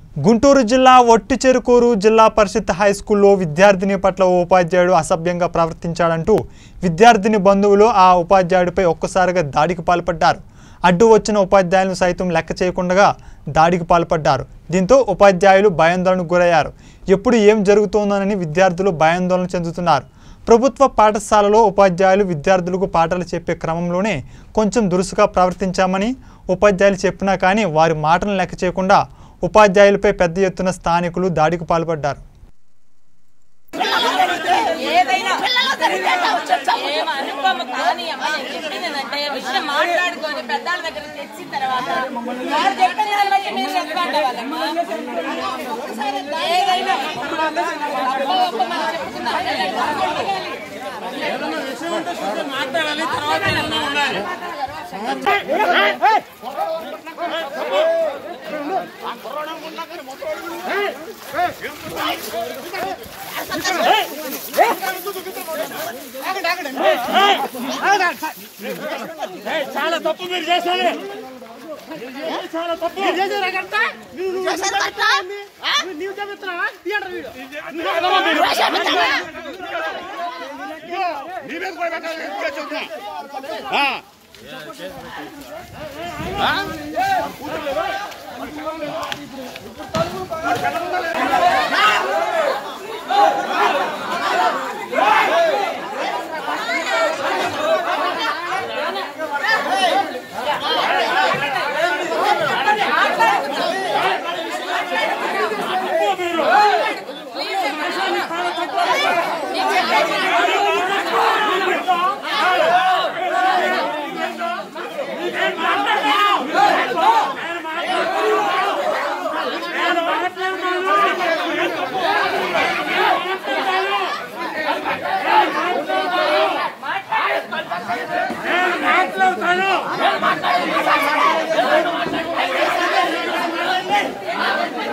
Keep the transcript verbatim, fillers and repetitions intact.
గుంటూరు జిల్లా ఒట్టిచెరుకూరు జిల్లా పరిషత్ హై స్కూల్లో విద్యార్థిని పట్ల ఉపాధ్యాయుడు అసభ్యంగా ప్రవర్తించాడంటూ విద్యార్థిని బంధువులు ఆ ఉపాధ్యాయుడిపై ఒక్కసారిగా దాడికి పాల్పడ్డారు. అడ్డు వచ్చిన ఉపాధ్యాయులను సైతం లెక్క చేయకుండా దాడికి పాల్పడ్డారు. దీంతో ఉపాధ్యాయులు భయాందోళనకు గురయ్యారు. ఎప్పుడు ఏం జరుగుతోందోనని విద్యార్థులు భయాందోళన చెందుతున్నారు. ప్రభుత్వ పాఠశాలలో ఉపాధ్యాయులు విద్యార్థులకు పాఠాలు చెప్పే క్రమంలోనే కొంచెం దురుసుగా ప్రవర్తించామని ఉపాధ్యాయులు చెప్పినా కానీ వారి మాటలను లెక్క చేయకుండా ఉపాధ్యాయులపై పెద్ద ఎత్తున స్థానికులు దాడికి పాల్పడ్డారు. చాలా తప్పు మీరు చేశారు. చాలా తప్పు మీరు చేశారు. నీవు చెప్తున్నావా? మాట్లాడుతాను